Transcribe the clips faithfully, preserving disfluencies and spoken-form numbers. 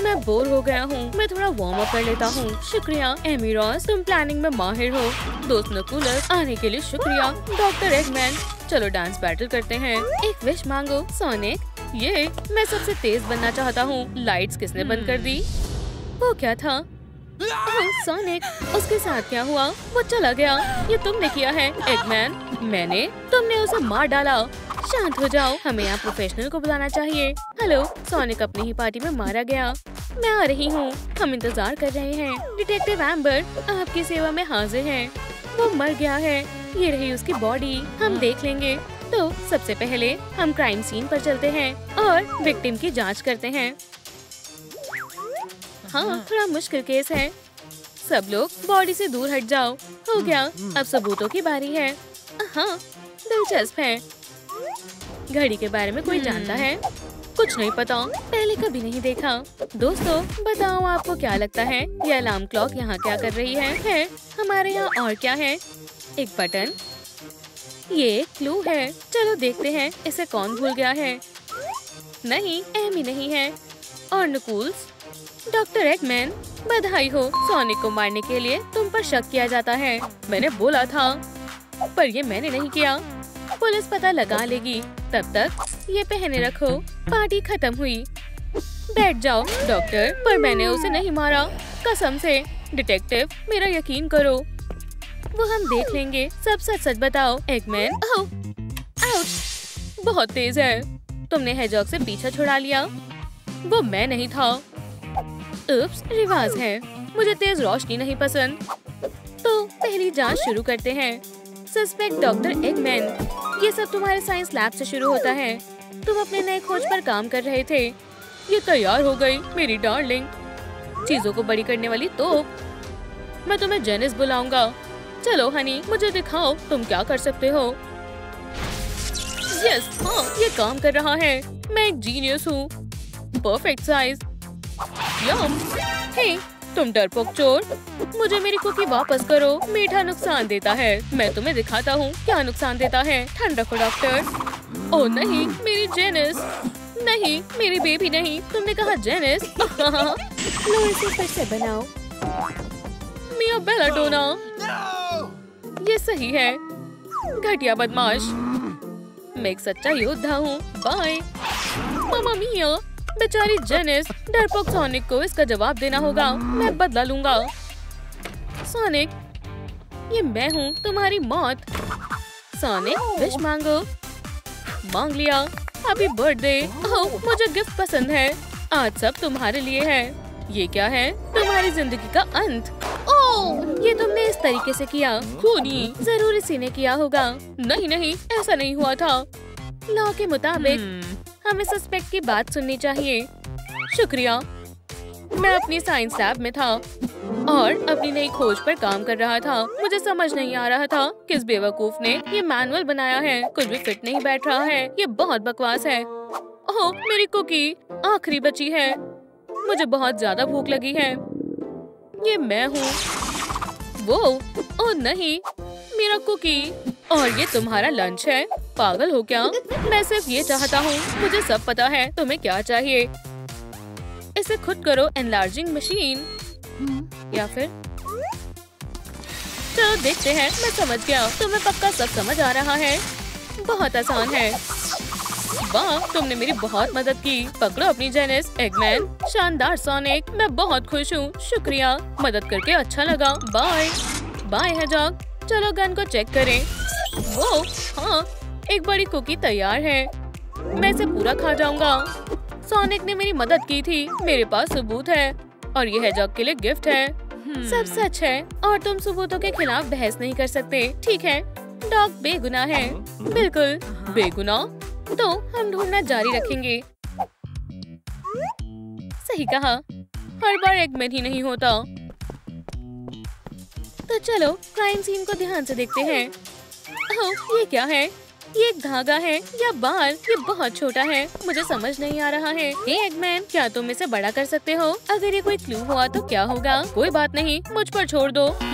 मैं बोर हो गया हूँ, मैं थोड़ा वार्म अप कर लेता हूँ। शुक्रिया एमी रॉस, तुम प्लानिंग में माहिर हो। दोस्त नकुलस, आने के लिए शुक्रिया। डॉक्टर एगमैन, चलो डांस बैटल करते हैं। एक विश मांगो सोनिक। ये मैं सबसे तेज बनना चाहता हूँ। लाइट्स किसने बंद कर दी? वो क्या था? ओह सोनिक, उसके साथ क्या हुआ? वो चला गया। ये तुमने किया है एगमैन। मैंने? तुमने उसे मार डाला। शांत हो जाओ, हमें यहाँ प्रोफेशनल को बुलाना चाहिए। हेलो, सोनिक अपनी ही पार्टी में मारा गया। मैं आ रही हूँ, हम इंतजार कर रहे हैं। डिटेक्टिव एम्बर आपकी सेवा में हाजिर हैं। वो मर गया है, ये रही उसकी बॉडी, हम देख लेंगे। तो सबसे पहले हम क्राइम सीन पर चलते हैं और विक्टिम की जांच करते हैं। हाँ, थोड़ा मुश्किल केस है। सब लोग बॉडी से दूर हट जाओ। हो गया, अब सबूतों की बारी है। हाँ, दिलचस्प है। घड़ी के बारे में कोई जानता है? कुछ नहीं पता, पहले कभी नहीं देखा। दोस्तों बताओ, आपको क्या लगता है ये अलार्म क्लॉक यहाँ क्या कर रही है? है हमारे यहाँ और क्या है? एक बटन, ये एक क्लू है। चलो देखते हैं इसे कौन भूल गया है। नहीं, एमी नहीं है। और नकुल्स, डॉक्टर एगमैन, बधाई हो। सोनिक को मारने के लिए तुम पर शक किया जाता है। मैंने बोला था, पर ये मैंने नहीं किया। पुलिस पता लगा लेगी, तब तक ये पहने रखो। पार्टी खत्म हुई, बैठ जाओ। डॉक्टर, पर मैंने उसे नहीं मारा, कसम से। डिटेक्टिव, मेरा यकीन करो। वो हम देख लेंगे, सब सच सच बताओ। एगमैन, ओह, आउच, बहुत तेज है। तुमने हेजॉग से पीछा छुड़ा लिया। वो मैं नहीं था। उप्स, रिवाज है। मुझे तेज रोशनी नहीं पसंद। तो पहली जांच शुरू करते हैं। सस्पेक्ट डॉक्टर एगमैन, ये सब तुम्हारे साइंस लैब से शुरू होता है। तुम अपने नए खोज पर काम कर रहे थे। ये तैयार हो गई मेरी डार्लिंग, चीजों को बड़ी करने वाली तोप। मैं तुम्हें जेनिस बुलाऊंगा। चलो हनी, मुझे दिखाओ तुम क्या कर सकते हो। यस, हाँ, ये काम कर रहा है। मैं एक जीनियस हूँ। Perfect size. यम। हे, तुम डरपोक चोर, मुझे मेरी कुकी वापस करो। मीठा नुकसान देता है। मैं तुम्हें दिखाता हूँ क्या नुकसान देता है। ठंड रखो डॉक्टर। ओह नहीं, मेरी जेनिस। नहीं, मेरी बेबी नहीं। तुमने कहा जेनिस। लो, इसे फिर से बनाओ। मिया बेलाडोना, ये सही है। घटिया बदमाश। मैं एक सच्चा योद्धा हूँ। बाय। मामा मिया, बेचारी जेनिस। डरपोक सोनिक को इसका जवाब देना होगा। मैं बदला लूंगा। सोनिक, ये मैं हूँ, तुम्हारी मौत। सोनिक, विश मांगो। मांग लिया। Happy birthday. ओह, मुझे गिफ्ट पसंद है। आज सब तुम्हारे लिए है। ये क्या है? तुम्हारी जिंदगी का अंत। ओह, ये तुमने इस तरीके से किया। खूनी, जरूर इसी ने किया होगा। नहीं नहीं, ऐसा नहीं हुआ था। लॉ के मुताबिक हमें सस्पेक्ट की बात सुननी चाहिए। शुक्रिया। मैं अपनी साइंस लैब में था और अपनी नई खोज पर काम कर रहा था। मुझे समझ नहीं आ रहा था किस बेवकूफ ने ये मैनुअल बनाया है। कुछ भी फिट नहीं बैठ रहा है। ये बहुत बकवास है। ओह, मेरी कुकी आखिरी बची है। मुझे बहुत ज्यादा भूख लगी है। ये मैं हूँ। वो, ओह नहीं, मेरा कुकी। और ये तुम्हारा लंच है। पागल हो क्या? मैं सिर्फ ये चाहता हूँ। मुझे सब पता है। तुम्हें क्या चाहिए? इसे खुद करो एनलार्जिंग मशीन, या फिर चलो देखते हैं। मैं समझ गया। तुम्हें पक्का सब समझ आ रहा है। बहुत आसान है। वाह, तुमने मेरी बहुत मदद की। पकड़ो अपनी जेनिस। एगमैन, शानदार सोनिक, मैं बहुत खुश हूँ। शुक्रिया, मदद करके अच्छा लगा। बाय। बाय हेजॉग, चलो गन को चेक करें। वो, हाँ, एक बड़ी कुकी तैयार है। मैं इसे पूरा खा जाऊंगा। सोनिक ने मेरी मदद की थी। मेरे पास सबूत है और ये हेजॉग के लिए गिफ्ट है। सब सच है और तुम सबूतों के खिलाफ बहस नहीं कर सकते। ठीक है, डॉग बेगुनाह है। बिल्कुल बेगुनाह। तो हम ढूंढना जारी रखेंगे। सही कहा, हर बार एगमैन ही नहीं होता। तो चलो क्राइम सीन को ध्यान से देखते हैं। ओह, ये क्या है? ये एक धागा है या बाल? ये बहुत छोटा है, मुझे समझ नहीं आ रहा है। हे एगमैन, क्या तुम इसे बड़ा कर सकते हो? अगर ये कोई क्लू हुआ तो क्या होगा? कोई बात नहीं, मुझ पर छोड़ दो।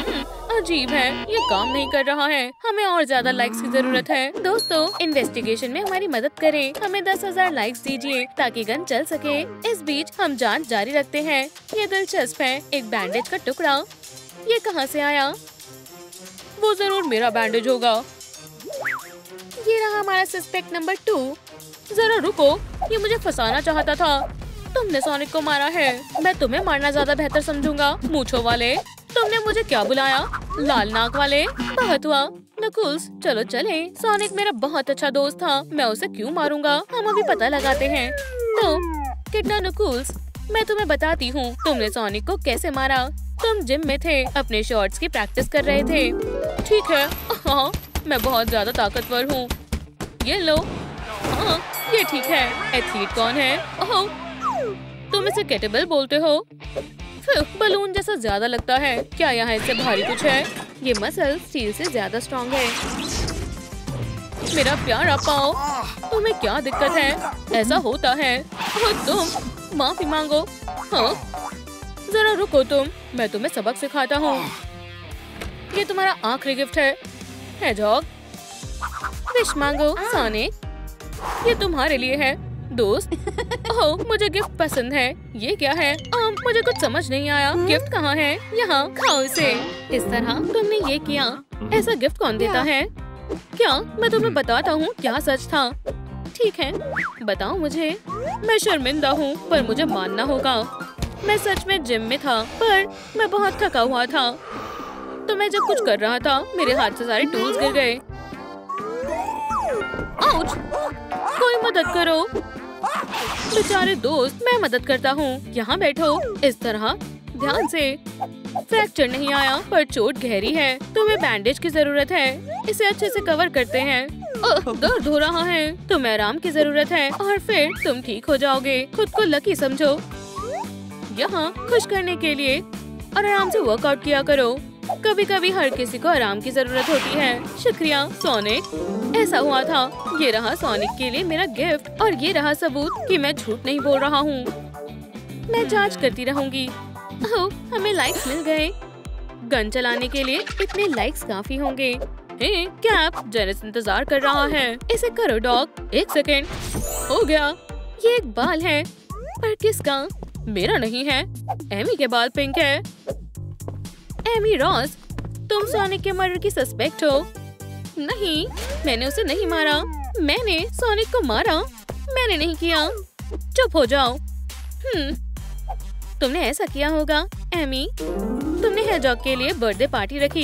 अजीब है, ये काम नहीं कर रहा है। हमें और ज्यादा लाइक्स की जरूरत है। दोस्तों, इन्वेस्टिगेशन में हमारी मदद करें। हमें दस हजार लाइक्स दीजिए ताकि गन चल सके। इस बीच हम जांच जारी रखते हैं। ये दिलचस्प है, एक बैंडेज का टुकड़ा। ये कहाँ से आया? वो जरूर मेरा बैंडेज होगा। ये रहा हमारा सस्पेक्ट नंबर टू। जरा रुको, ये मुझे फंसाना चाहता था। तुमने सोनिक को मारा है। मैं तुम्हें मारना ज्यादा बेहतर समझूंगा। मूंछों वाले, तुमने मुझे क्या बुलाया? लाल नाक वाले। बहुत हुआ नकुल्स, चलो चले। सोनिक मेरा बहुत अच्छा दोस्त था, मैं उसे क्यों मारूंगा? हम अभी पता लगाते हैं। तो कितना नकुल्स, मैं तुम्हें बताती हूँ तुमने सोनिक को कैसे मारा। तुम जिम में थे, अपने शॉट्स की प्रैक्टिस कर रहे थे। ठीक है, हाँ, मैं बहुत ज्यादा ताकतवर हूँ। ये लो। हाँ, ये ठीक है। एथलीट कौन है? ओह, तुम इसे केटेबल बोलते हो? बलून जैसा ज्यादा लगता है। क्या यहाँ इससे भारी कुछ है? ये मसल स्टील से ज्यादा स्ट्रॉन्ग है। मेरा प्यारा पाओ, तुम्हें क्या दिक्कत है? ऐसा होता है। और तुम माफी मांगो। हाँ, जरा रुको तुम, मैं तुम्हें सबक सिखाता हूँ। ये तुम्हारा आखिरी गिफ्ट है। हेजहॉग, विश मांगो। सोनिक, ये तुम्हारे लिए है दोस्त। ओह, मुझे गिफ्ट पसंद है। ये क्या है? आम, मुझे कुछ समझ नहीं आया। गिफ्ट कहाँ है? यहाँ, खाओ इसे। इस तरह तुमने ये किया। ऐसा गिफ्ट कौन देता है? क्या मैं तुम्हें बताता हूँ क्या सच था? ठीक है, बताओ मुझे। मैं शर्मिंदा हूँ, पर मुझे मानना होगा। मैं सच में जिम में था, पर मैं बहुत थका हुआ था। तो मैं जब कुछ कर रहा था, मेरे हाथ से सारे टूल्स गिर गए। आउच! कोई मदद करो। बेचारे दोस्त, मैं मदद करता हूँ। यहाँ बैठो। इस तरह ध्यान से। फ्रैक्चर नहीं आया, पर चोट गहरी है। तुम्हें बैंडेज की जरूरत है। इसे अच्छे से कवर करते हैं। ओह, दर्द हो रहा है। तुम्हें आराम की जरूरत है और फिर तुम ठीक हो जाओगे। खुद को लकी समझो। यहाँ खुश करने के लिए और आराम से वर्कआउट किया करो। कभी कभी हर किसी को आराम की जरूरत होती है। शुक्रिया सोनिक। ऐसा हुआ था। ये रहा सोनिक के लिए मेरा गिफ्ट और ये रहा सबूत कि मैं झूठ नहीं बोल रहा हूँ। मैं जांच करती रहूंगी। ओह, हमें लाइक्स मिल गए। गन चलाने के लिए इतने लाइक्स काफी होंगे। हे कैप, जेनिस इंतजार कर रहा है। इसे करो डॉग। एक सेकेंड, हो गया। ये एक बाल है, पर किसका? मेरा नहीं है। एमी के बाल पिंक है। एमी रॉस, तुम सोनिक के मर्डर की सस्पेक्ट हो? नहीं, मैंने उसे नहीं मारा। मैंने सोनिक को मारा। मैंने नहीं किया। चुप हो जाओ। हम्म, तुमने ऐसा किया होगा। एमी, तुमने हेजहॉग के लिए बर्थडे पार्टी रखी।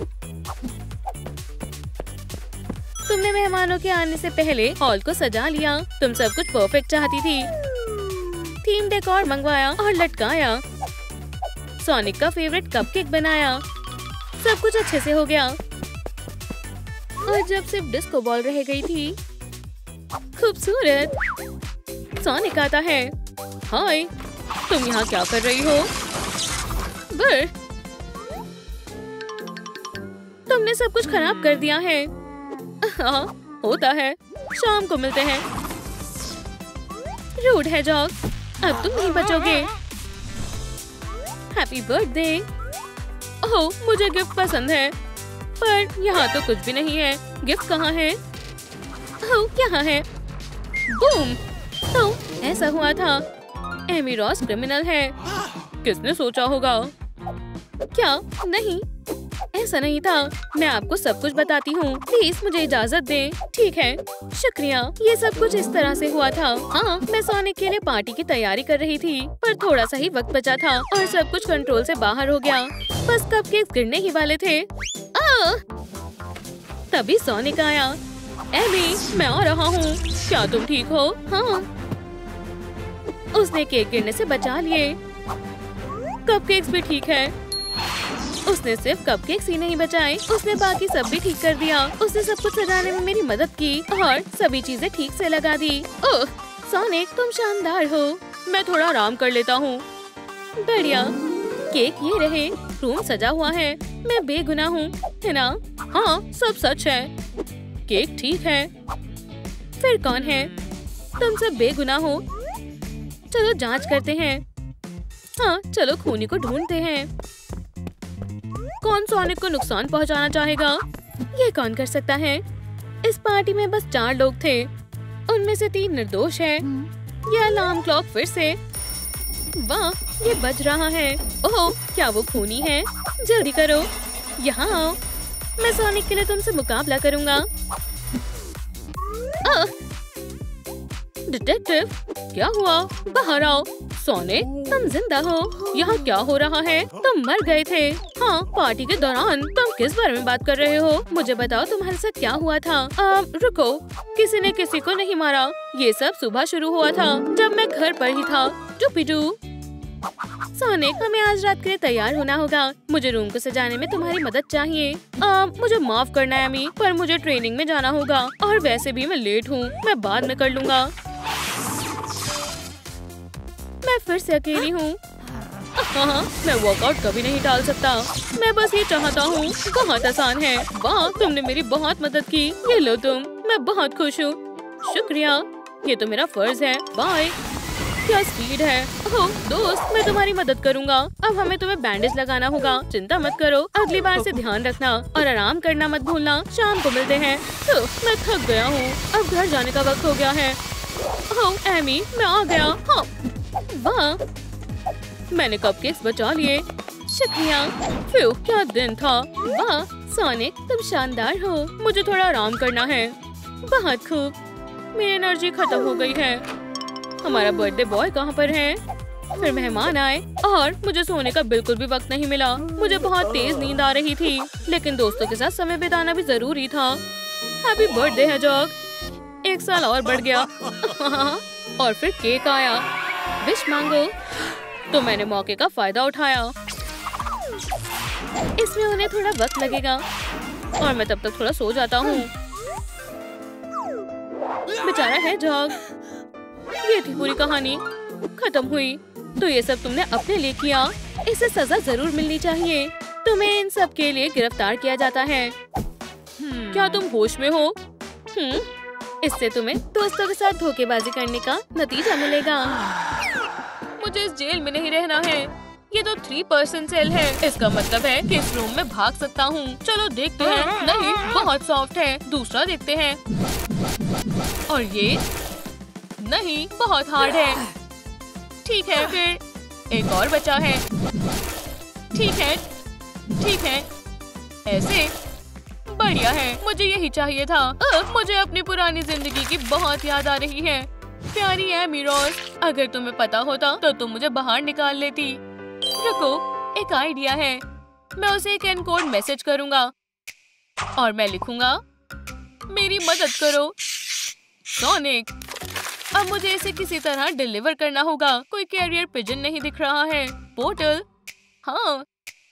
तुमने मेहमानों के आने से पहले हॉल को सजा लिया। तुम सब कुछ परफेक्ट चाहती थी। थीम डेकोर मंगवाया और लटकाया। सोनिक का फेवरेट कपकेक बनाया। सब कुछ अच्छे से हो गया। और जब सिर्फ डिस्को बॉल रह गई थी। खूबसूरत। सोनिक आता है। हाय, तुम यहाँ क्या कर रही हो? बर, तुमने सब कुछ खराब कर दिया है। हाँ, होता है। शाम को मिलते हैं। रूड हेजहॉग, अब तुम नहीं बचोगे। Happy birthday. ओह, मुझे गिफ्ट पसंद है, पर यहाँ तो कुछ भी नहीं है। गिफ्ट कहाँ है? ओह, यहाँ है। बूम! तो ऐसा हुआ था। एमी रॉस क्रिमिनल है। किसने सोचा होगा? क्या? नहीं, ऐसा नहीं था। मैं आपको सब कुछ बताती हूँ। प्लीज मुझे इजाजत दें। ठीक है, शुक्रिया। ये सब कुछ इस तरह से हुआ था। हाँ, मैं सोनिक के लिए पार्टी की तैयारी कर रही थी, पर थोड़ा सा ही वक्त बचा था और सब कुछ कंट्रोल से बाहर हो गया। बस कपकेक्स गिरने ही वाले थे। आ! तभी सोनिक आया। एमी, मैं आ रहा हूँ। क्या तुम ठीक हो? हाँ। उसने केक गिरने से बचा लिए। कपकेक्स भी ठीक है। उसने सिर्फ कपकेक्स ही नहीं बचाए, उसने बाकी सब भी ठीक कर दिया। उसने सब कुछ सजाने में मेरी मदद की और सभी चीजें ठीक से लगा दी। ओह, सोनिक, तुम शानदार हो। मैं थोड़ा आराम कर लेता हूँ। बढ़िया। केक ये रहे। रूम सजा हुआ है। मैं बेगुनाह हूँ, है ना? हाँ, सब सच है। केक ठीक है। फिर कौन है? तुम सब बेगुनाह हो। चलो जांच करते हैं। हाँ, चलो खूनी को ढूंढते हैं। कौन सोनिक को नुकसान पहुंचाना चाहेगा? ये कौन कर सकता है? इस पार्टी में बस चार लोग थे, उनमें से तीन निर्दोष हैं। ये अलार्म क्लॉक फिर से, वाह, ये बज रहा है। ओह, क्या वो खूनी है? जल्दी करो, यहाँ आओ, मैं सोनिक के लिए तुमसे मुकाबला करूंगा। आह! डिटेक्टिव, क्या हुआ? बाहर आओ। सोनिक, तुम जिंदा हो? यहाँ क्या हो रहा है? तुम मर गए थे। हाँ, पार्टी के दौरान। तुम किस बारे में बात कर रहे हो? मुझे बताओ तुम्हारे साथ क्या हुआ था? आ, रुको, किसी ने किसी को नहीं मारा। ये सब सुबह शुरू हुआ था जब मैं घर पर ही था। टूपीडू। सोनिक, हमें आज रात के लिए तैयार होना होगा। मुझे रूम को सजाने में तुम्हारी मदद चाहिए। आ, मुझे माफ करना है अमी, पर मुझे ट्रेनिंग में जाना होगा और वैसे भी मैं लेट हूँ। मैं बाद में कर लूँगा। मैं फिर से अकेली हूँ। हाँ, मैं वर्कआउट कभी नहीं टाल सकता। मैं बस ये चाहता हूँ। बहुत आसान है। वाह, तुमने मेरी बहुत मदद की। ये लो तुम। मैं बहुत खुश हूँ। शुक्रिया, ये तो मेरा फर्ज है। बाय। क्या स्पीड है। ओह दोस्त, मैं तुम्हारी मदद करूँगा। अब हमें तुम्हें बैंडेज लगाना होगा। चिंता मत करो, अगली बार से ध्यान रखना और आराम करना मत भूलना। शाम को मिलते हैं। तो मैं थक गया हूँ, अब घर जाने का वक्त हो गया है। ओह एमी, मैं आ गया। हाँ, वाह, मैंने कपकेक्स बचा लिए। शुक्रिया। फ्यू, क्या दिन था। वाह सोनिक, तुम शानदार हो। मुझे थोड़ा आराम करना है। बहुत खूब, मेरी एनर्जी खत्म हो गई है। हमारा बर्थडे बॉय कहाँ पर है? फिर मेहमान आए और मुझे सोने का बिल्कुल भी वक्त नहीं मिला। मुझे बहुत तेज नींद आ रही थी, लेकिन दोस्तों के साथ समय बिताना भी जरूरी था। Happy birthday hedgehog. एक साल और बढ़ गया। और फिर केक आया। विश मांगो। तो मैंने मौके का फायदा उठाया। इसमें उन्हें थोड़ा वक्त लगेगा और मैं तब तक थोड़ा सो जाता हूँ। बेचारा है जॉग। ये थी पूरी कहानी, खत्म हुई। तो ये सब तुमने अपने लिए किया, इसे सजा जरूर मिलनी चाहिए। तुम्हें इन सब के लिए गिरफ्तार किया जाता है। hmm. क्या तुम होश में हो? hmm? इससे तुम्हें दोस्तों के साथ धोखेबाजी करने का नतीजा मिलेगा। मुझे इस जेल में नहीं रहना है। ये तो थ्री पर्सन सेल है। इसका मतलब है कि इस रूम में भाग सकता हूँ। चलो देखते हैं। नहीं, बहुत सॉफ्ट है। दूसरा देखते हैं। और ये नहीं, बहुत हार्ड है। ठीक है, फिर एक और बचा है। ठीक है, ठीक है, ऐसे बढ़िया है। मुझे यही चाहिए था। आ, मुझे अपनी पुरानी जिंदगी की बहुत याद आ रही है। प्यारी एमी रोज, अगर तुम्हें पता होता तो तुम मुझे बाहर निकाल लेती। रुको, एक आइडिया है। मैं उसे एक एनकोड मैसेज करूंगा और मैं लिखूंगा, मेरी मदद करो सोनिक। अब मुझे इसे किसी तरह डिलीवर करना होगा। कोई कैरियर पिजन नहीं दिख रहा है। पोर्टल, हाँ।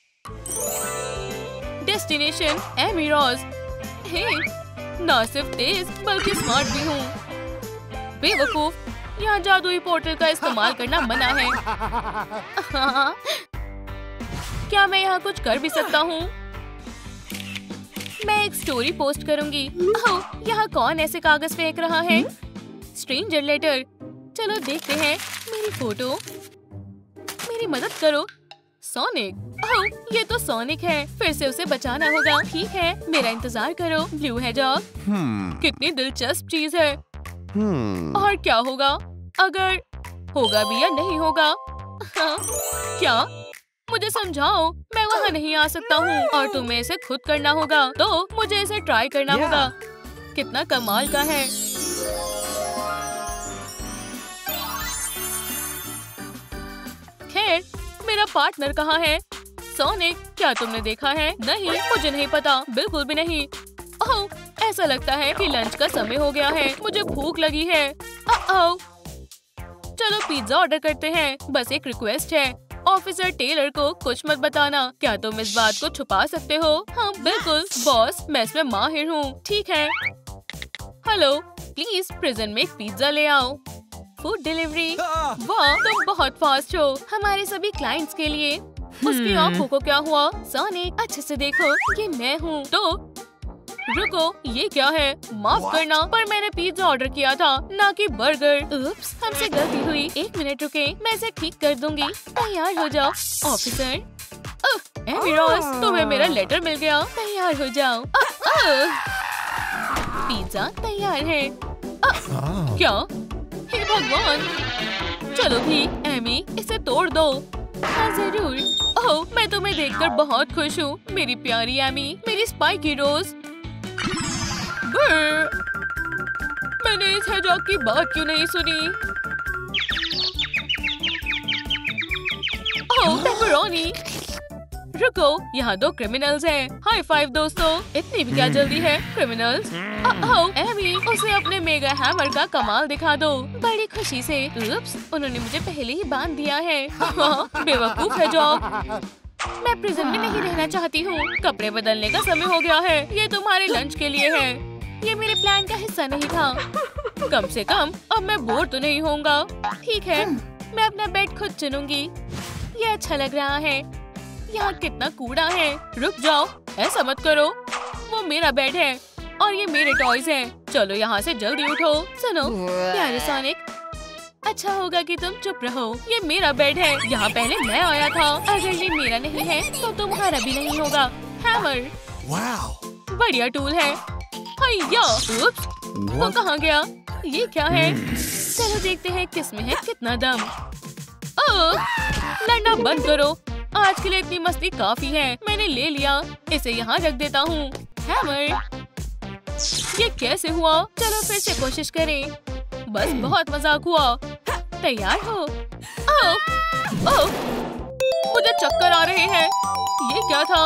डेस्टिनेशन एमी रोज। हे, ना सिर्फ तेज बल्कि स्मार्ट भी हूँ। बेवकूफ, यहाँ जादुई पोर्टल का इस्तेमाल करना मना है। क्या मैं यहाँ कुछ कर भी सकता हूँ? मैं एक स्टोरी पोस्ट करूँगी। ओह, यहाँ कौन ऐसे कागज फेंक रहा है? Stranger letter. चलो देखते हैं। मेरी फोटो। मेरी मदद करो सोनिक। ओह, ये तो सोनिक है। फिर से उसे बचाना होगा। ठीक है, मेरा इंतजार करो। ब्लू है जॉब। hmm. कितनी दिलचस्प चीज है। hmm. और क्या होगा अगर होगा भी या नहीं होगा? हाँ, क्या? मुझे समझाओ। मैं वहाँ नहीं आ सकता हूँ और तुम्हें इसे खुद करना होगा। तो मुझे इसे ट्राई करना yeah. होगा। कितना कमाल का है। खैर, मेरा पार्टनर कहाँ है? सोनिक, क्या तुमने देखा है? नहीं, मुझे नहीं पता, बिल्कुल भी नहीं। ओह, ऐसा लगता है कि लंच का समय हो गया है। मुझे भूख लगी है। ओह, चलो पिज्जा ऑर्डर करते हैं। बस एक रिक्वेस्ट है, ऑफिसर टेलर को कुछ मत बताना। क्या तुम इस बात को छुपा सकते हो? हाँ बिल्कुल बॉस, मैं इसमें माहिर हूँ। ठीक है। हेलो, प्लीज प्रिजन में एक पिज्जा ले आओ। Food delivery. वाह, तुम बहुत फास्ट हो। हमारे सभी क्लाइंट्स के लिए। उसकी आंखों को क्या हुआ? सोनिक, अच्छे से देखो, ये मैं हूँ। तो रुको, ये क्या है? माफ करना, पर मैंने पिज्जा ऑर्डर किया था, ना कि बर्गर। उप्स, हमसे गलती हुई। एक मिनट रुके, मैं इसे ठीक कर दूंगी। तैयार हो जाओ ऑफिसर। एमी रोज, तुम्हें मेरा लेटर मिल गया। तैयार हो जाओ। पिज्जा तैयार है। आ, क्या? हे भगवान! चलो भी एमी, इसे तोड़ दो। हाँ जरूर। ओह, मैं तुम्हें देखकर बहुत खुश हूँ मेरी प्यारी एमी, मेरी स्पाइकी रोज। मैंने इस हेजॉग की बात क्यों नहीं सुनी? Oh pepperoni! रुको, यहाँ दो क्रिमिनल्स हैं। हाई फाइव दोस्तों। इतनी भी क्या जल्दी है क्रिमिनल्स? ओह एमी, उसे अपने मेगा हैमर का कमाल दिखा दो। बड़ी खुशी से। उप्स, उन्होंने मुझे पहले ही बांध दिया है। बेवकूफ है जॉब। मैं प्रिजन में नहीं रहना चाहती हूँ। कपड़े बदलने का समय हो गया है। ये तुम्हारे लंच के लिए है। ये मेरे प्लान का हिस्सा नहीं था। कम से कम अब मैं बोर तो नहीं होऊंगा। ठीक है, मैं अपना बेड खुद चुनूंगी। ये अच्छा लग रहा है। यहाँ कितना कूड़ा है। रुक जाओ, ऐसा मत करो। वो मेरा बेड है और ये मेरे टॉयज हैं। चलो यहाँ से जल्दी उठो। सुनो प्यारे सोनिक, अच्छा होगा कि तुम चुप रहो। ये मेरा बेड है। यहाँ पहले मैं आया था। अगर ये मेरा नहीं है तो तुम्हारा भी नहीं होगा। हैमर बढ़िया टूल है। हैया! उप्स, वो कहाँ गया? ये क्या है? चलो देखते हैं किसमें है कितना दम। ओह, लड़ना बंद करो। आज के लिए इतनी मस्ती काफी है। मैंने ले लिया। इसे यहाँ रख देता हूँ। हैमर, ये कैसे हुआ? चलो फिर से कोशिश करें। बस बहुत मजाक हुआ। तैयार हो? ओह, ओह, मुझे चक्कर आ रहे हैं। ये क्या था?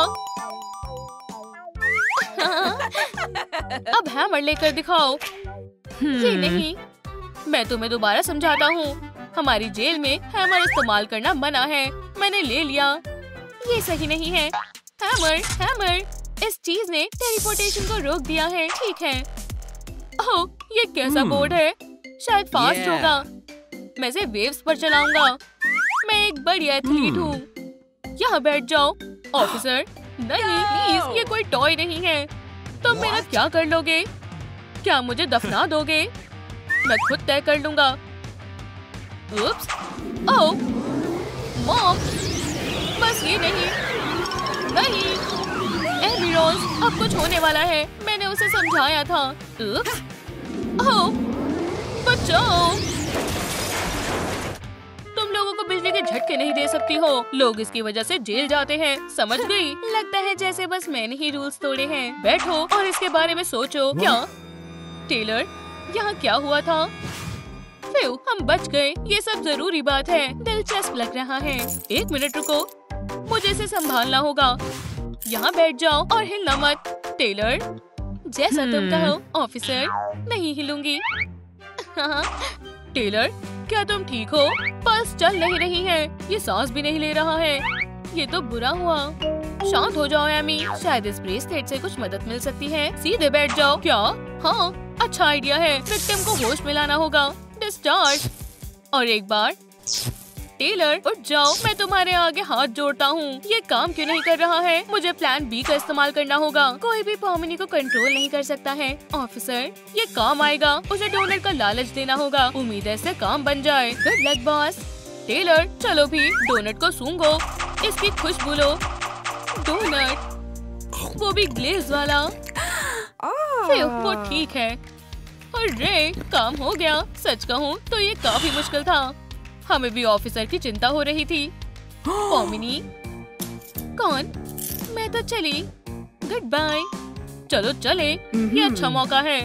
अब हैमर लेकर दिखाओ। ये नहीं। मैं तुम्हें दोबारा समझाता हूँ। हमारी जेल में हैमर इस्तेमाल करना मना है। मैंने ले लिया। ये सही नहीं है। हैमर, हैमर, इस चीज ने टेलीपोर्टेशन को रोक दिया है। ठीक है। ओह, ये कैसा बोर्ड है? शायद फास्ट yeah. होगा। मैं इसे वेव्स पर चलाऊंगा। मैं एक बड़ी एथलीट हूँ। यहाँ बैठ जाओ। ऑफिसर, नहीं प्लीज, ये कोई टॉय नहीं है। तुम मेरा क्या कर लोगे? क्या मुझे दफना दोगे? मैं खुद तय कर लूंगा। उप्स, ओह, मॉम, बस ये नहीं, नहीं, एमी रोज, अब कुछ होने वाला है। मैंने उसे समझाया था। उप्स, ओह, बचाओ! तुम लोगों को बिजली के झटके नहीं दे सकती हो। लोग इसकी वजह से जेल जाते हैं। समझ गई? लगता है जैसे बस मैंने ही रूल्स तोड़े हैं। बैठो और इसके बारे में सोचो। क्या टेलर, यहाँ क्या हुआ था? फिर हम बच गए। ये सब जरूरी बात है। दिलचस्प लग रहा है। एक मिनट रुको, मुझे इसे संभालना होगा। यहाँ बैठ जाओ और हिलना मत। टेलर, जैसा तुम कहो। ऑफिसर, नहीं हिलूंगी। टेलर, क्या तुम ठीक हो? पल्स चल नहीं रही है। ये सांस भी नहीं ले रहा है। ये तो बुरा हुआ। शांत हो जाओ एमी। शायद इस ब्रेसलेट से कुछ मदद मिल सकती है। सीधे बैठ जाओ। क्या? हाँ, अच्छा आइडिया है। विक्टिम को होश में लाना होगा। डिस्चार्ज। और एक बार। टेलर, उठ जाओ। मैं तुम्हारे आगे हाथ जोड़ता हूँ। ये काम क्यों नहीं कर रहा है? मुझे प्लान बी का इस्तेमाल करना होगा। कोई भी पॉमिनी को कंट्रोल नहीं कर सकता है। ऑफिसर, ये काम आएगा। उसे डोनट का लालच देना होगा। उम्मीद है इससे काम बन जाए। Good luck boss. टेलर, चलो भी डोनट को सूंघो। इसकी खुशबू लो। डोनट, वो भी ग्लेज वाला। वो ठीक है। अरे, काम हो गया। सच कहूँ तो ये काफी मुश्किल था। हमें भी ऑफिसर की चिंता हो रही थी। पॉमिनी, कौन? मैं तो चली। Goodbye. चलो चले, ये अच्छा मौका है।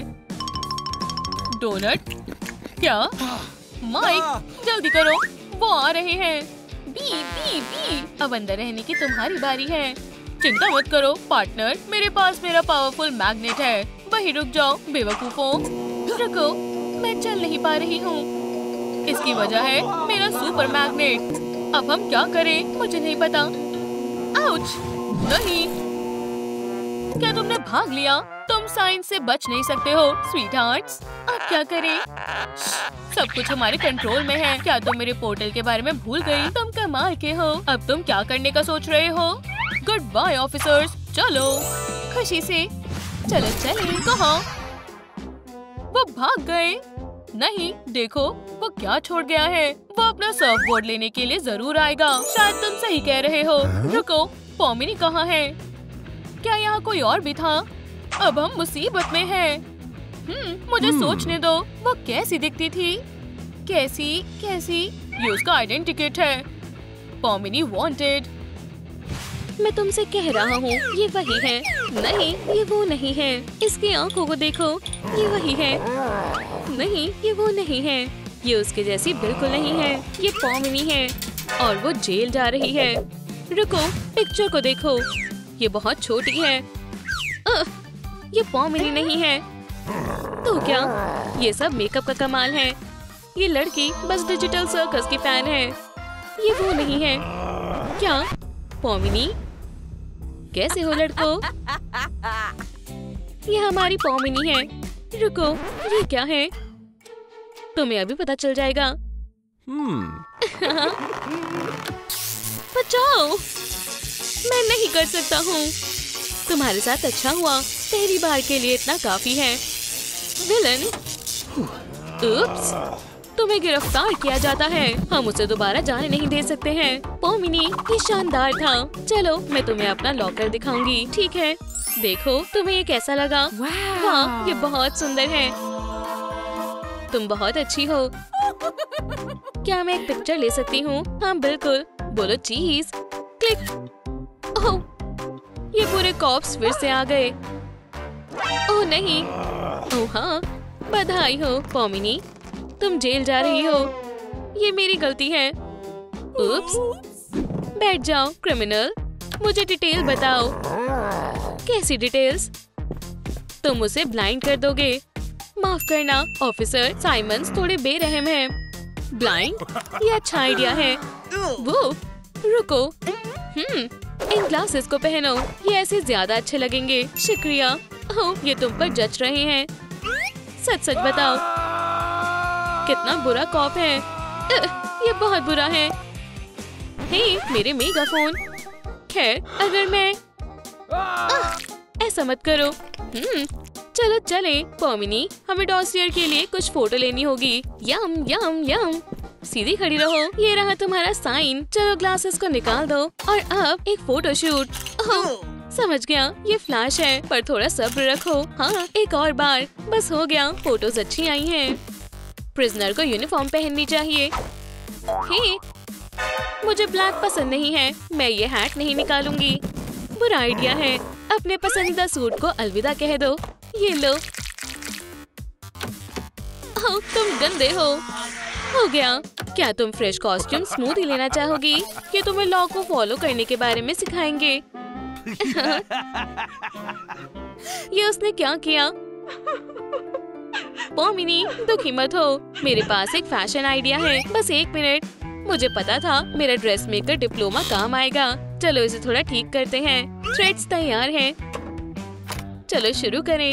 डोनट, क्या? माइक, जल्दी करो, वो आ रहे हैं। बी बी बी, अब अंदर रहने की तुम्हारी बारी है। चिंता मत करो पार्टनर, मेरे पास मेरा पावरफुल मैग्नेट है। वहीं रुक जाओ बेवकूफों। रुको, मैं चल नहीं पा रही हूँ। इसकी वजह है मेरा सुपर मैग्नेट। अब हम क्या करें? मुझे नहीं पता। आउच! नहीं, क्या तुमने भाग लिया? तुम साइंस से बच नहीं सकते हो स्वीटहार्ट्स। अब क्या करें? सब कुछ हमारे कंट्रोल में है। क्या तुम मेरे पोर्टल के बारे में भूल गई? तुम कमाल के हो। अब तुम क्या करने का सोच रहे हो? Goodbye officers. चलो खुशी से। चलो चले। कहाँ? वो भाग गए। नहीं, देखो वो क्या छोड़ गया है। वो अपना सर्फ बोर्ड लेने के लिए जरूर आएगा। शायद तुम सही कह रहे हो। रुको, पॉमिनी कहाँ है? क्या यहाँ कोई और भी था? अब हम मुसीबत में हैं। हम्म, मुझे सोचने दो। वो कैसी दिखती थी? कैसी कैसी? ये उसका आइडेंटिकेट है। पॉमिनी वांटेड। मैं तुमसे कह रहा हूँ ये वही है। नहीं, ये वो नहीं है। इसकी आंखों को देखो, ये वही है। नहीं, ये वो नहीं है। ये उसके जैसी बिल्कुल नहीं है। ये पॉमिनी है और वो जेल जा रही है। रुको, पिक्चर को देखो, ये बहुत छोटी है। अ, ये पॉमिनी नहीं है। तो क्या ये सब मेकअप का कमाल है? ये लड़की बस डिजिटल सर्कस की फैन है। ये वो नहीं है। क्या पॉमिनी? कैसे हो लड़कों? ये हमारी पॉमिनी है। रुको, ये क्या है? तुम्हें अभी पता चल जाएगा। बचाओ, मैं नहीं कर सकता हूँ। तुम्हारे साथ अच्छा हुआ, पहली बार के लिए इतना काफी है। विलन, उप्स, तुम्हें गिरफ्तार किया जाता है। हम उसे दोबारा जाने नहीं दे सकते हैं। पॉमिनी, ये शानदार था। चलो, मैं तुम्हें अपना लॉकर दिखाऊंगी, ठीक है? देखो, तुम्हें ये कैसा लगा? वाह, ये बहुत सुंदर है। तुम बहुत अच्छी हो। क्या मैं एक पिक्चर ले सकती हूँ? हाँ बिल्कुल। बोलो चीज। क्लिक। ओह, ये पूरे कॉप्स फिर से आ गए। ओह नहीं। ओह हाँ, बधाई हो पॉमिनी, तुम जेल जा रही हो। ये मेरी गलती है। उप्स। बैठ जाओ क्रिमिनल। मुझे डिटेल बताओ। कैसी डिटेल्स? तुम उसे ब्लाइंड कर दोगे। माफ करना ऑफिसर, साइमंस थोड़े बेरहम हैं। ब्लाइंड? ये अच्छा आइडिया है। वो रुको। हम्म, इन ग्लासेस को पहनो, ये ऐसे ज्यादा अच्छे लगेंगे। शुक्रिया। ओह, ये तुम पर जच रहे हैं। सच सच बताओ, कितना बुरा कॉप है। ये बहुत बुरा है। हे, मेरे मेगाफोन। खैर, अगर मैं आह, ऐसा मत करो। हम्म, चलो चले। पॉमिनी, हमें डॉसियर के लिए कुछ फोटो लेनी होगी। यम यम यम। सीधी खड़ी रहो। ये रहा तुम्हारा साइन। चलो ग्लासेस को निकाल दो और अब एक फोटो शूट। ओह, समझ गया, ये फ्लैश है, पर थोड़ा सब्र रखो। हाँ, एक और बार। बस हो गया, फोटोज अच्छी आई हैं। प्रिजनर को यूनिफॉर्म पहननी चाहिए। हे, मुझे ब्लैक पसंद नहीं है। मैं ये हैट नहीं निकालूंगी। बुरा आइडिया है। अपने पसंदीदा सूट को अलविदा कह दो। ये लो। ओह, तुम गंदे हो। हो गया। क्या तुम फ्रेश कॉस्ट्यूम स्मूदी लेना चाहोगी? ये तुम्हें लॉ को फॉलो करने के बारे में सिखाएंगे। ये उसने क्या किया? पॉमिनी, दुखी मत हो। मेरे पास एक फैशन आइडिया है। बस एक मिनट। मुझे पता था मेरा ड्रेस मेकर डिप्लोमा काम आएगा। चलो इसे थोड़ा ठीक करते हैं। थ्रेड्स तैयार हैं। चलो शुरू करें।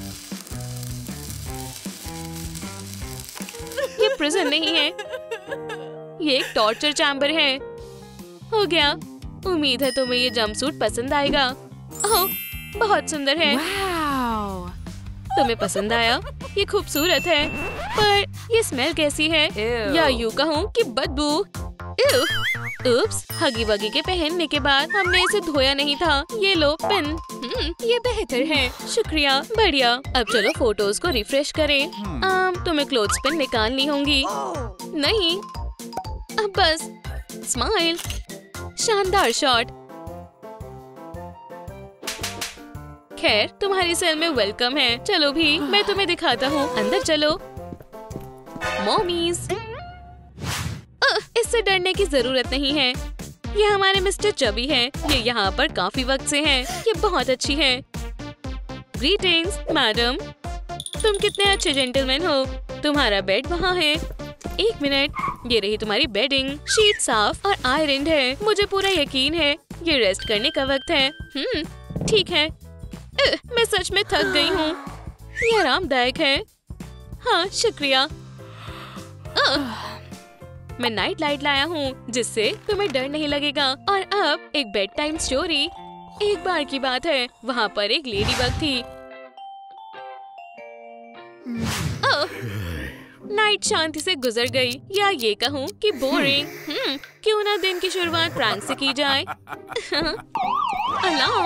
ये प्रिजन नहीं है, ये एक टॉर्चर चैम्बर है। हो गया। उम्मीद है तुम्हें ये जंपसूट पसंद आएगा। ओह, बहुत सुंदर है। तुम्हें पसंद आया? ये खूबसूरत है, पर ये स्मेल कैसी है? या यूं कहूँ कि बदबू। उप्स, हगी वगी के पहनने के बाद हमने इसे धोया नहीं था। ये लो पेन। हम्म, ये बेहतर है। शुक्रिया, बढ़िया। अब चलो फोटोज को रिफ्रेश करें। आम, तुम्हें क्लोथ्स पिन निकालनी होंगी। नहीं, अब बस स्माइल। शानदार शॉट। खैर, तुम्हारी सेल में वेलकम है। चलो भी, मैं तुम्हें दिखाता हूँ। अंदर चलो। मॉमीज, इससे डरने की जरूरत नहीं है। ये हमारे मिस्टर चबी हैं। ये यहाँ पर काफी वक्त से हैं। ये बहुत अच्छी है। ग्रीटिंग्स मैडम, तुम कितने अच्छे जेंटलमैन हो। तुम्हारा बेड वहाँ है। एक मिनट, ये रही तुम्हारी बेडिंग। शीट साफ और आयरन है। मुझे पूरा यकीन है ये रेस्ट करने का वक्त है। हम्म, ठीक है। अ, मैं सच में थक गई हूँ। ये आरामदायक है। हाँ, शुक्रिया। अ, मैं नाइट लाइट लाया हूँ जिससे तुम्हें डर नहीं लगेगा। और अब एक बेड टाइम स्टोरी। एक बार की बात है, वहाँ पर एक लेडी बग थी। ओह, नाइट शांति से गुजर गई, या ये कहूँ कि बोरिंग। हम्म, क्यों ना दिन की शुरुआत प्रैंक से की जाए। अलार्म,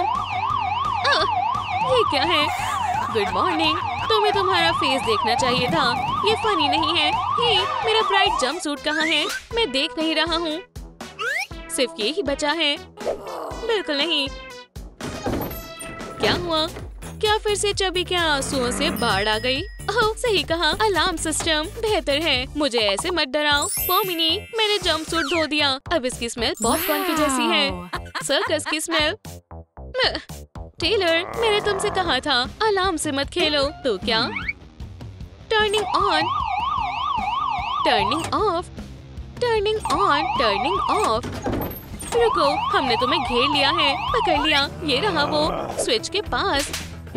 ये क्या है? Good morning. तुम्हें तुम्हारा फेस देखना चाहिए था, ये फनी नहीं है। हे, मेरा ब्राइट जंपसूट कहाँ है? मैं देख नहीं रहा हूँ। सिर्फ ये ही बचा है। बिल्कुल नहीं। क्या हुआ? क्या फिर से चबी के आंसुओं से बाढ़ आ गई? ओह, सही कहा, अलार्म सिस्टम बेहतर है। मुझे ऐसे मत डराओ। पोमिनी, मैंने जंपसूट धो दिया। अब इसकी स्मेल पॉपकॉर्न की जैसी है। सर्कस की स्मेल। टेलर, मैंने तुमसे कहा था अलार्म से मत खेलो। तो क्या? Turning on, turning off, turning on, turning off. रुको, हमने तुम्हें घेर लिया है। पकड़ लिया। ये रहा वो स्विच के पास।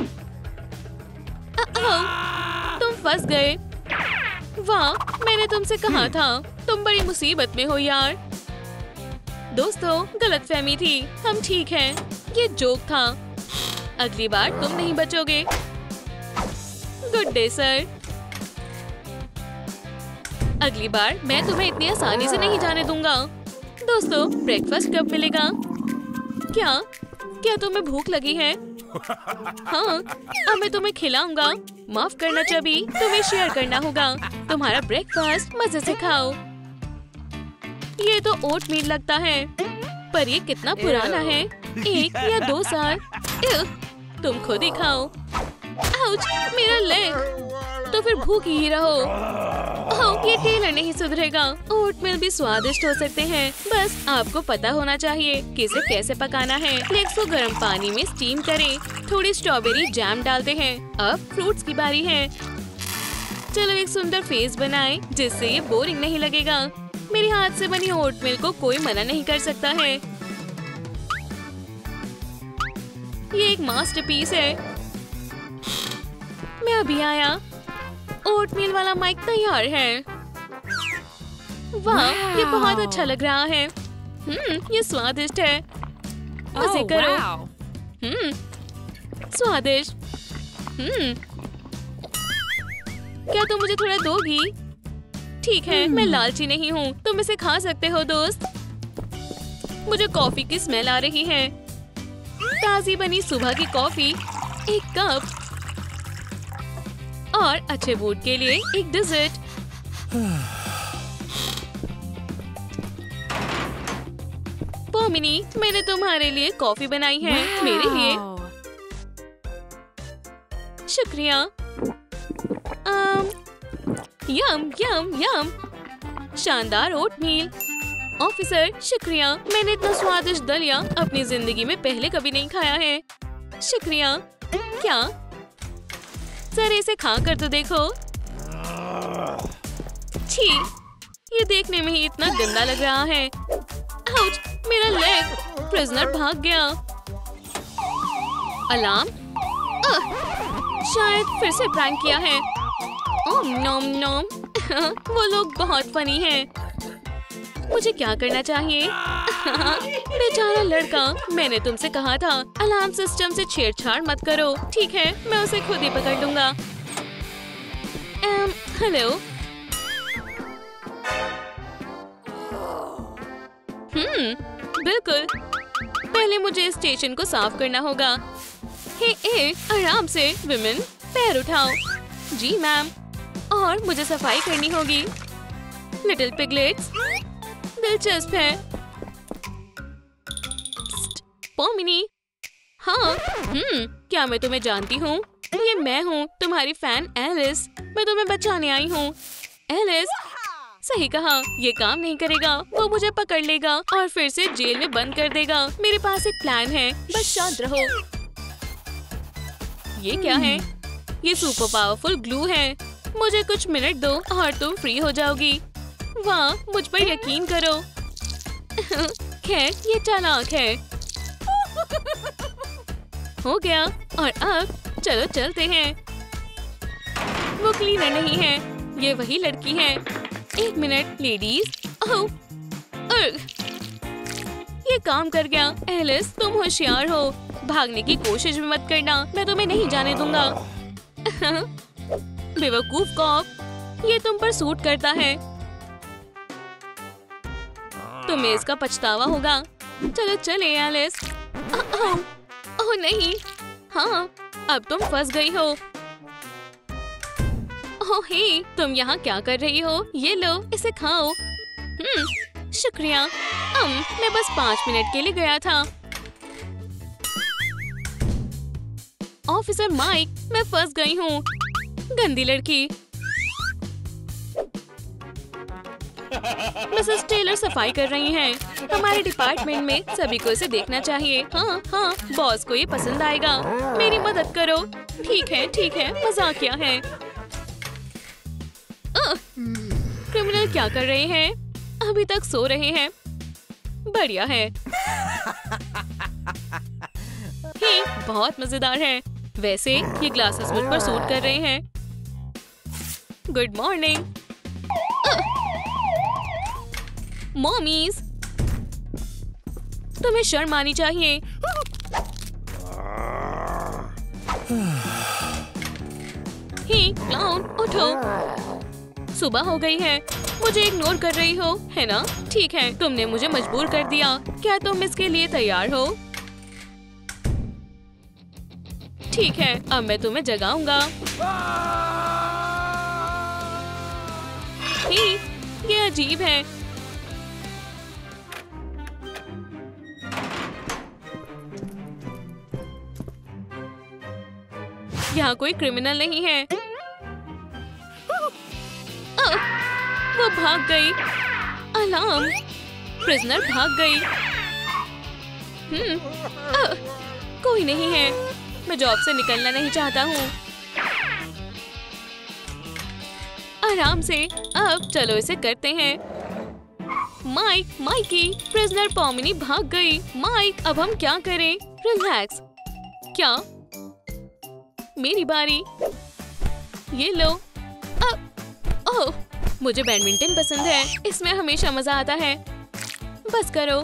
तुम फंस गए। वाह, मैंने तुमसे कहा था। तुम बड़ी मुसीबत में हो यार। दोस्तों, गलतफहमी थी। हम ठीक हैं। ये जोक था। अगली बार तुम नहीं बचोगे। Good day sir. अगली बार मैं तुम्हें इतनी आसानी से नहीं जाने दूंगा। दोस्तों, ब्रेकफास्ट कब मिलेगा? क्या क्या तुम्हें भूख लगी है? हाँ, अब मैं तुम्हें खिलाऊंगा। माफ करना चबी, तुम्हें शेयर करना होगा। तुम्हारा ब्रेकफास्ट मजे से खाओ। ये तो ओटमील लगता है, पर ये कितना पुराना है। एक या दो साल। इह, तुम खुद ही खाओ। आउच, मेरा लेग। तो फिर भूखी ही रहो। ओह, ये टेलर नहीं सुधरेगा। ओटमील भी स्वादिष्ट हो सकते हैं, बस आपको पता होना चाहिए कि इसे कैसे पकाना है। लेग्स को गर्म पानी में स्टीम करें। थोड़ी स्ट्रॉबेरी जैम डालते हैं। अब फ्रूट्स की बारी है। चलो एक सुंदर फेस बनाएं, जिससे ये बोरिंग नहीं लगेगा। मेरे हाथ से बनी ओटमील को कोई मना नहीं कर सकता है। ये एक मास्टरपीस है। मैं अभी आया। ओटमील वाला माइक तैयार है। वाह, ये बहुत अच्छा लग रहा है। हम्म, ये स्वादिष्ट है। मजे करो। हम्म, स्वादिष्ट। हम्म, क्या तुम मुझे थोड़ा दोगी? ठीक है, मैं लालची नहीं हूँ। तुम इसे खा सकते हो दोस्त। मुझे कॉफी की स्मेल आ रही है। ताजी बनी सुबह की कॉफी, एक कप। और अच्छे मूड के लिए एक डिजर्ट। पोमिनी, मैंने तुम्हारे लिए कॉफी बनाई है। मेरे लिए। शुक्रिया। आम, यम यम यम। शानदार ओटमील। ऑफिसर, शुक्रिया। मैंने इतना स्वादिष्ट दलिया अपनी जिंदगी में पहले कभी नहीं खाया है। शुक्रिया। क्या? सर, इसे खा कर तो देखो। छी, ये देखने में ही इतना गंदा लग रहा है। आउच, मेरा लेग। प्रिजनर भाग गया। अलार्म? आह, शायद फिर से प्रैंक किया है। ओम नोम नोम। वो लोग बहुत फनी हैं। मुझे क्या करना चाहिए? बेचारा लड़का, मैंने तुमसे कहा था अलार्म सिस्टम से छेड़छाड़ मत करो। ठीक है, मैं उसे खुद ही पकड़ लूंगा। M, hello. हम्म, बिल्कुल। पहले मुझे स्टेशन को साफ करना होगा। हे ए, आराम से विमेन, पैर उठाओ। जी मैम। और मुझे सफाई करनी होगी। लिटिल पिगलेट्स, दिलचस्प है। पोमिनी। हाँ, हम्म, क्या मैं तुम्हें जानती हूँ? ये मैं हूँ, तुम्हारी फैन एलिस। मैं तुम्हें बचाने आई हूँ। एलिस, सही कहा। ये काम नहीं करेगा। वो मुझे पकड़ लेगा और फिर से जेल में बंद कर देगा। मेरे पास एक प्लान है, बस शांत रहो। ये क्या है? ये सुपर पावरफुल ग्लू है। मुझे कुछ मिनट दो और तुम फ्री हो जाओगी। वाह, मुझ पर यकीन करो। खैर, ये चालाक है। हो गया। और अब चलो चलते हैं। वो क्लीनर नहीं है, ये वही लड़की है। एक मिनट लेडीज। ओह, ये काम कर गया। एलिस, तुम होशियार हो। भागने की कोशिश भी मत करना, मैं तुम्हें नहीं जाने दूंगा। बेवकूफ कॉप। ये तुम पर सूट करता है। तुम्हें इसका पछतावा होगा। चलो चले एलिस। ओह, ओह नहीं। हाँ, अब तुम फंस गई हो। ओह हे, तुम यहाँ क्या कर रही हो? ये लो, इसे खाओ। हम्म, शुक्रिया। अम, मैं बस पाँच मिनट के लिए गया था। ऑफिसर माइक, मैं फंस गई हूँ। गंदी लड़की। मिसेस टेलर सफाई कर रही हैं। हमारे डिपार्टमेंट में सभी को इसे देखना चाहिए। हाँ हाँ, बॉस को ये पसंद आएगा। मेरी मदद करो। ठीक है ठीक है, मजाक क्या है। अ, क्रिमिनल क्या कर रहे हैं? अभी तक सो रहे हैं। बढ़िया है। हे, बहुत मजेदार है। वैसे ये ग्लासेस मुझ पर सूट कर रहे हैं। गुड मॉर्निंग मॉमीज, तुम्हें शर्म आनी चाहिए। हे क्लाउन, उठो। सुबह हो गई है। मुझे इग्नोर कर रही हो, है ना? ठीक है, तुमने मुझे मजबूर कर दिया। क्या तुम इसके लिए तैयार हो? ठीक है, अब मैं तुम्हें जगाऊंगा। हे, ये अजीब है। यहाँ कोई क्रिमिनल नहीं है। आ, वो भाग गई। अलार्म, प्रिजनर भाग गई। हम्म, आ, कोई नहीं है। मैं जॉब से निकलना नहीं चाहता हूँ। आराम से। अब चलो इसे करते हैं। माइक, माइकी, प्रिजनर पॉमिनी भाग गई। माइक, अब हम क्या करें? रिलैक्स। क्या? मेरी बारी। ये लो। अब, ओह, मुझे बैडमिंटन पसंद है। इसमें हमेशा मजा आता है। बस करो।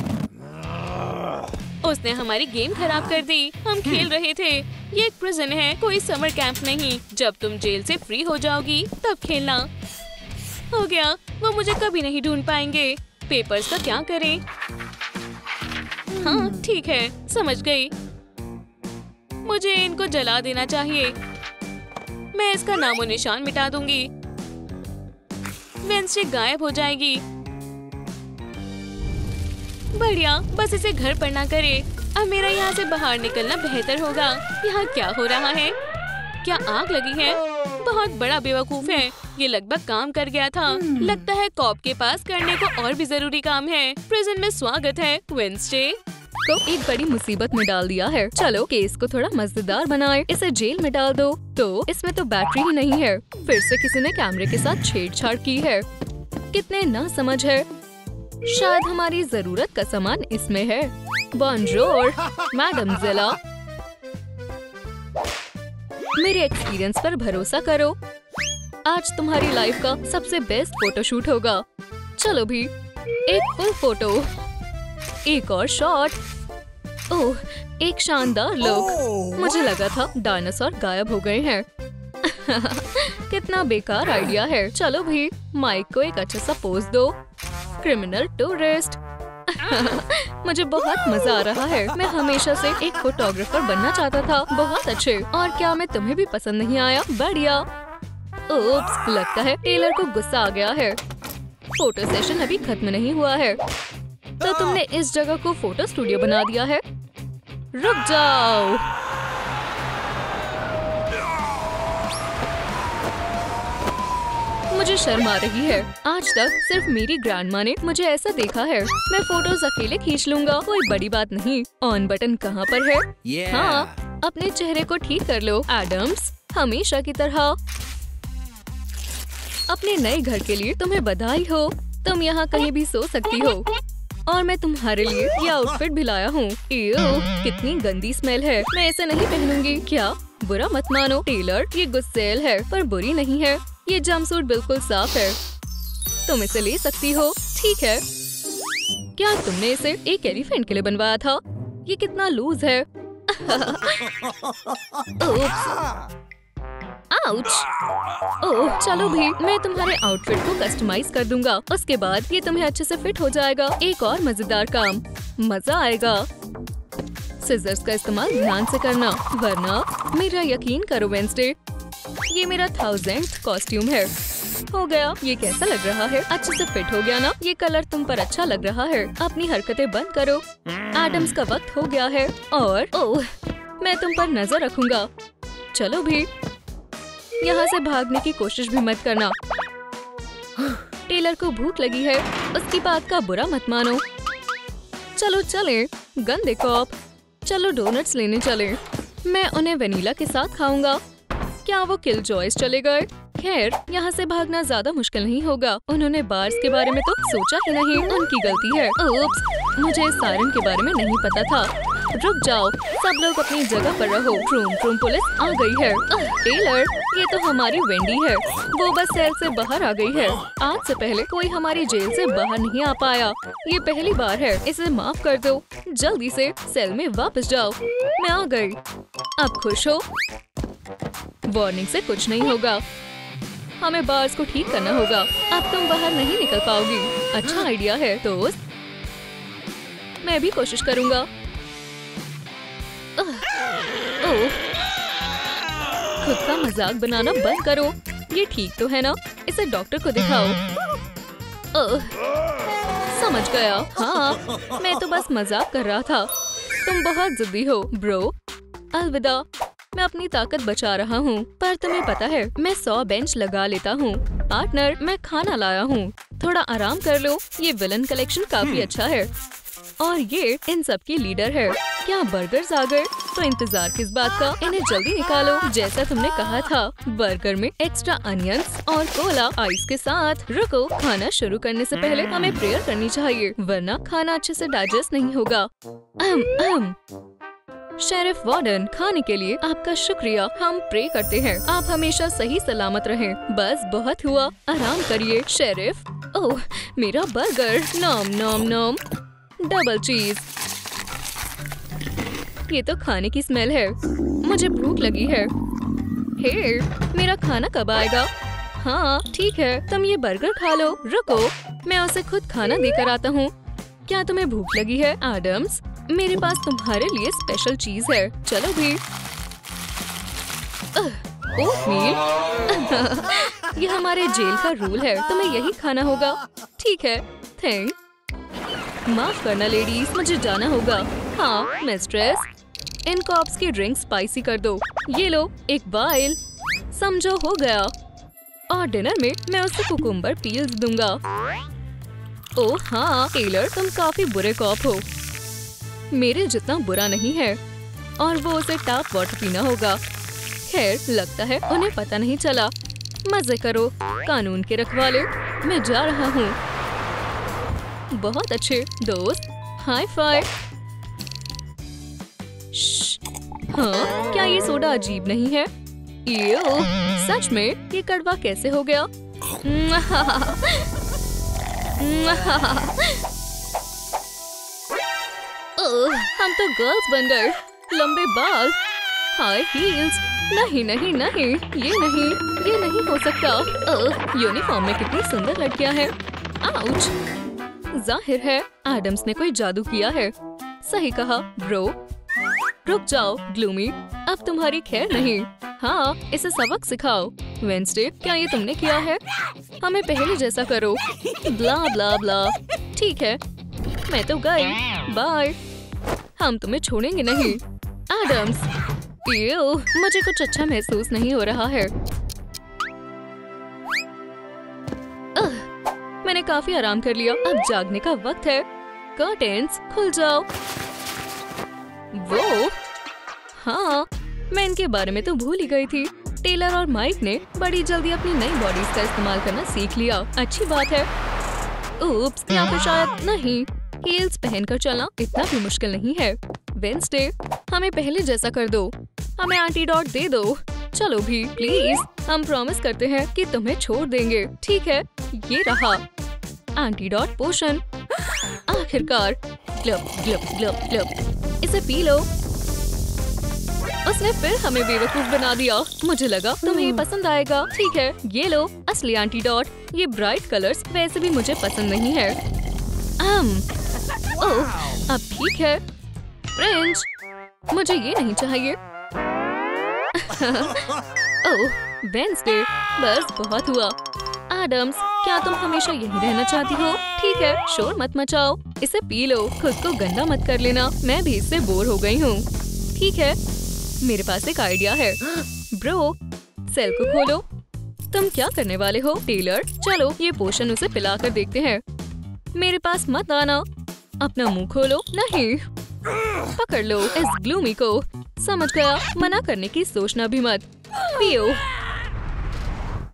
उसने हमारी गेम खराब कर दी। हम खेल रहे थे। ये एक प्रिजन है, कोई समर कैंप नहीं। जब तुम जेल से फ्री हो जाओगी तब खेलना। हो गया, वो मुझे कभी नहीं ढूंढ पाएंगे। पेपर्स का क्या करें? हाँ ठीक है, समझ गई। मुझे इनको जला देना चाहिए। मैं इसका नामो निशान मिटा दूंगी। वेंसडे गायब हो जाएगी। बढ़िया, बस इसे घर पर ना करे। अब मेरा यहाँ से बाहर निकलना बेहतर होगा। यहाँ क्या हो रहा है? क्या आग लगी है? बहुत बड़ा बेवकूफ है। ये लगभग काम कर गया था। लगता है कॉप के पास करने को और भी जरूरी काम है। प्रिजन में स्वागत है वेंसडे को एक बड़ी मुसीबत में डाल दिया है। चलो केस को थोड़ा मजेदार बनाए। इसे जेल में डाल दो। तो इसमें तो बैटरी ही नहीं है। फिर से किसी ने कैमरे के साथ छेड़छाड़ की है। कितने ना समझ है। शायद हमारी जरूरत का सामान इसमें है। बॉन्जोर मैडम जिला, मेरे एक्सपीरियंस पर भरोसा करो। आज तुम्हारी लाइफ का सबसे बेस्ट फोटोशूट होगा। चलो भी, एक फुल फोटो, एक और शॉट। ओह, एक शानदार लुक। मुझे लगा था डायनासोर गायब हो गए हैं। कितना बेकार आइडिया है। चलो भी, माइक को एक अच्छा सा पोज दो। Criminal tourist. मुझे बहुत मजा आ रहा है। मैं हमेशा से एक फोटोग्राफर बनना चाहता था। बहुत अच्छे। और क्या मैं तुम्हें भी पसंद नहीं आया? बढ़िया। ओप्स, लगता है टेलर को गुस्सा आ गया है। फोटो सेशन अभी खत्म नहीं हुआ है। तो तुमने इस जगह को फोटो स्टूडियो बना दिया है। रुक जाओ। मुझे शर्म आ रही है। आज तक सिर्फ मेरी ग्रैंडमा ने मुझे ऐसा देखा है। मैं फोटोज अकेले खींच लूंगा, कोई बड़ी बात नहीं। ऑन बटन कहाँ पर है? yeah. हाँ, अपने चेहरे को ठीक कर लो एडम्स, हमेशा की तरह। अपने नए घर के लिए तुम्हें बधाई हो। तुम यहाँ कहीं भी सो सकती हो। और मैं तुम्हारे लिए ये आउटफिट भी लाया हूँ। कितनी गंदी स्मेल है। मैं इसे नहीं पहनूंगी। क्या? बुरा मत मानो टेलर, ये गुस्सेल है पर बुरी नहीं है। ये जंपसूट बिल्कुल साफ है। तुम इसे ले सकती हो। ठीक है। क्या तुमने इसे एक एलिफेंट के लिए बनवाया था? ये कितना लूज है। आउच। ओह चलो भी, मैं तुम्हारे आउटफिट को कस्टमाइज कर दूंगा। उसके बाद ये तुम्हें अच्छे से फिट हो जाएगा। एक और मजेदार काम, मजा आएगा। सिजर्स का इस्तेमाल ध्यान से करना, वरना मेरा यकीन करो वेंसडे, ये मेरा थाउजेंड कॉस्ट्यूम है। हो गया। ये कैसा लग रहा है? अच्छे से फिट हो गया ना? ये कलर तुम पर अच्छा लग रहा है। अपनी हरकतें बंद करो। एडम्स का वक्त हो गया है और ओह, मैं तुम पर नजर रखूंगा। चलो भी, यहाँ से भागने की कोशिश भी मत करना। टेलर को भूख लगी है, उसकी बात का बुरा मत मानो। चलो चले, गंदे कॉप। चलो डोनट्स लेने चले। मैं उन्हें वेनिला के साथ खाऊंगा। क्या वो किल जॉयस चले गए? खैर, यहाँ से भागना ज्यादा मुश्किल नहीं होगा। उन्होंने बार्स के बारे में तो सोचा ही नहीं। उनकी गलती है। ओप्स, मुझे सायरन के बारे में नहीं पता था। रुक जाओ, सब लोग अपनी जगह पर रहो। ट्रूम ट्रूम पुलिस आ गई है। टेलर, ये तो हमारी वेंडी है। वो बस सेल से बाहर आ गई है। आज से पहले कोई हमारी जेल से बाहर नहीं आ पाया। ये पहली बार है। इसे माफ कर दो। जल्दी से सेल में वापस जाओ। मैं आ गई। अब खुश हो? वार्निंग से कुछ नहीं होगा। हमें बार्स को ठीक करना होगा। अब तुम बाहर नहीं निकल पाओगी। अच्छा आइडिया है दोस्त। मैं भी कोशिश करूंगा। ओह, खुद का मजाक बनाना बंद करो। ये ठीक तो है ना? इसे डॉक्टर को दिखाओ। ओह, समझ गया। हाँ, मैं तो बस मजाक कर रहा था। तुम बहुत जिद्दी हो ब्रो। अलविदा। मैं अपनी ताकत बचा रहा हूँ, पर तुम्हें पता है मैं सौ बेंच लगा लेता हूँ। पार्टनर, मैं खाना लाया हूँ, थोड़ा आराम कर लो। ये विलन कलेक्शन काफी अच्छा है और ये इन सब की लीडर है। क्या बर्गर्स आ गए? तो इंतजार किस बात का? इन्हें जल्दी निकालो। जैसा तुमने कहा था, बर्गर में एक्स्ट्रा अनियंस और कोला आइस के साथ। रुको, खाना शुरू करने से पहले हमें प्रेयर करनी चाहिए, वरना खाना अच्छे से डाइजेस्ट नहीं होगा। अहम अहम शेरिफ वार्डन, खाने के लिए आपका शुक्रिया। हम प्रे करते हैं आप हमेशा सही सलामत रहें। बस बहुत हुआ, आराम करिए शेरिफ। ओह, मेरा बर्गर। नॉम नॉम नॉम। डबल चीज। ये तो खाने की स्मेल है। मुझे भूख लगी है। हे, मेरा खाना कब आएगा? हाँ ठीक है, तुम ये बर्गर खा लो। रुको, मैं उसे खुद खाना देकर आता हूँ। क्या तुम्हें भूख लगी है एडम्स? मेरे पास तुम्हारे लिए स्पेशल चीज है। चलो भी। ओटमील। ये हमारे जेल का रूल है, तुम्हें यही खाना होगा। ठीक है, थैंक। माफ करना लेडीज, मुझे जाना होगा। हाँ मिस्ट्रेस, इन कॉप्स की ड्रिंक स्पाइसी कर दो। ये लो एक बाइल। समझो हो गया। और डिनर में मैं उसे कुकुम्बर पील्स दूंगा। ओह हाँ टेलर, तुम काफी बुरे कॉप हो। मेरे जितना बुरा नहीं है। और वो उसे टैप वाटर पीना होगा। खैर, लगता है उन्हें पता नहीं चला। मजे करो कानून के रखवाले। मैं जा रहा हूँ। बहुत अच्छे दोस्त, हाई फाइव। हाँ, क्या ये सोडा अजीब नहीं है? ये सच में ये कड़वा कैसे हो गया? ओह, हम तो गर्ल्स बन गए। लंबे बाल, हाई हील्स। नहीं नहीं नहीं, ये नहीं, ये नहीं हो सकता। ओह, यूनिफॉर्म में कितनी सुंदर लड़कियां हैं। आउच। जाहिर है एडम्स ने कोई जादू किया है। सही कहा ब्रो। रुक जाओ ग्लूमी, अब तुम्हारी खैर नहीं। हाँ, इसे सबक सिखाओ। वेंसडे, क्या ये तुमने किया है? हमें पहले जैसा करो। ब्ला ब्ला ब्ला। ठीक है, मैं तो गई। बाय। हम तुम्हें छोड़ेंगे नहीं। एडम्स, यूं, मुझे कुछ अच्छा महसूस नहीं हो रहा है। अह, मैंने काफी आराम कर लिया। अब जागने का वक्त है। कर्टेन्स खुल जाओ। वो हाँ, मैं इनके बारे में तो भूल ही गई थी। टेलर और माइक ने बड़ी जल्दी अपनी नई बॉडीज का इस्तेमाल करना सीख लिया। अच्छी बात है। उप्स, या फिर शायद नहीं। हील्स पहनकर चलना इतना भी मुश्किल नहीं है। वेंसडे, हमें पहले जैसा कर दो। हमें एंटीडोट दे दो। चलो भी प्लीज। हम प्रॉमिस करते हैं कि तुम्हें छोड़ देंगे। ठीक है, ये रहा एंटीडोट पोशन। आखिरकार। Glub glub glub glub. इसे पी लो। उसने फिर हमें बेवकूफ बना दिया। मुझे लगा तुम्हें ये पसंद आएगा। ठीक है, ये लो असली एंटीडोट। ये ब्राइट कलर्स वैसे भी मुझे पसंद नहीं है। आम, ओह, अब ठीक है। फ्रेंच, मुझे ये नहीं चाहिए। ओह, वेंसडे, बस बहुत हुआ। एडम्स, क्या तुम हमेशा यही रहना चाहती हो? ठीक है, शोर मत मचाओ। इसे पी लो, खुद को गंदा मत कर लेना। मैं भी इससे बोर हो गई हूँ। ठीक है, मेरे पास एक आइडिया है। ब्रो, सेल को खोलो। तुम क्या करने वाले हो? टेलर, चलो ये पोशन उसे पिला कर देखते हैं। मेरे पास मत आना। अपना मुंह खोलो। नहीं, पकड़ लो इस ग्लूमी को। समझ गया, मना करने की सोचना भी मत। पियो।